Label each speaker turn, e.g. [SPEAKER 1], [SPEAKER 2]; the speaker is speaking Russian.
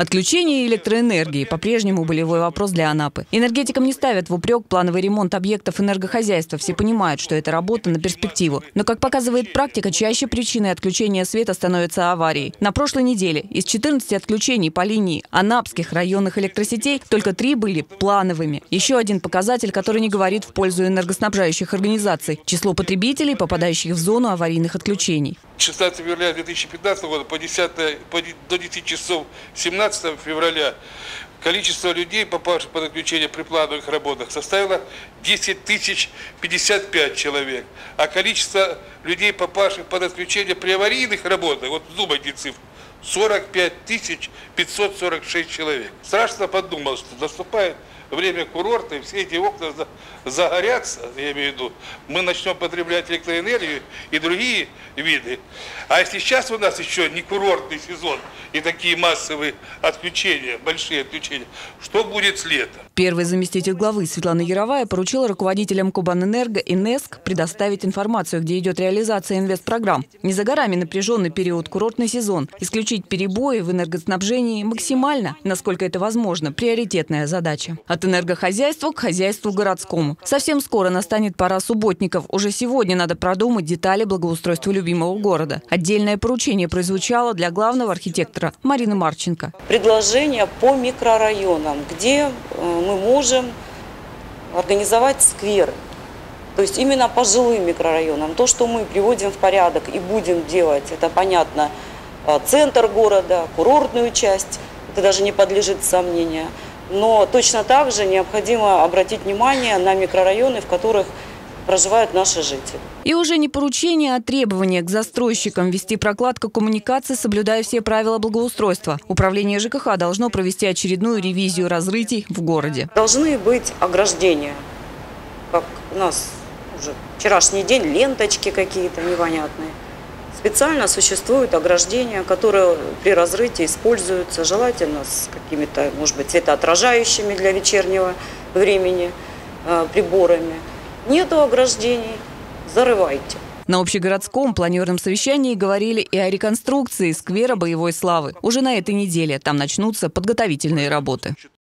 [SPEAKER 1] Отключение электроэнергии по-прежнему болевой вопрос для Анапы. Энергетикам не ставят в упрек плановый ремонт объектов энергохозяйства. Все понимают, что это работа на перспективу. Но, как показывает практика, чаще причиной отключения света становятся аварии. На прошлой неделе из 14 отключений по линии анапских районных электросетей только 3 были плановыми. Еще один показатель, который не говорит в пользу энергоснабжающих организаций – число потребителей, попадающих в зону аварийных отключений.
[SPEAKER 2] 16 февраля 2015 года до 10 часов 17 февраля количество людей, попавших под отключение при плановых работах, составило 10 055 человек. А количество людей, попавших под отключение при аварийных работах, вот думайте цифру, 45 546 человек. Страшно подумал, что наступает время курорта, и все эти окна загорятся, я имею в виду, мы начнем потреблять электроэнергию и другие виды. А если сейчас у нас еще не курортный сезон и такие массовые отключения, большие отключения, что будет с летом?
[SPEAKER 1] Первый заместитель главы Светлана Яровая поручила руководителям Кубанэнерго и НЭСК предоставить информацию, где идет реализация инвестпрограмм. Не за горами напряженный период, курортный сезон. Исключить перебои в энергоснабжении максимально, насколько это возможно, приоритетная задача. От энергохозяйства к хозяйству городскому. Совсем скоро настанет пора субботников. Уже сегодня надо продумать детали благоустройства любимого города. Отдельное поручение прозвучало для главного архитектора Марины Марченко.
[SPEAKER 3] Предложение по микрорайонам, где мы можем организовать скверы. То есть именно по жилым микрорайонам. То, что мы приводим в порядок и будем делать, это понятно, центр города, курортную часть, это даже не подлежит сомнению. Но точно так же необходимо обратить внимание на микрорайоны, в которых проживают наши жители.
[SPEAKER 1] И уже не поручение, а требование к застройщикам вести прокладку коммуникаций, соблюдая все правила благоустройства. Управление ЖКХ должно провести очередную ревизию разрытий в городе.
[SPEAKER 3] Должны быть ограждения, как у нас уже вчерашний день, ленточки какие-то непонятные. Специально существуют ограждения, которые при разрытии используются, желательно с какими-то, может быть, цветоотражающими для вечернего времени приборами. Нету ограждений – зарывайте.
[SPEAKER 1] На общегородском планерном совещании говорили и о реконструкции сквера боевой славы. Уже на этой неделе там начнутся подготовительные работы.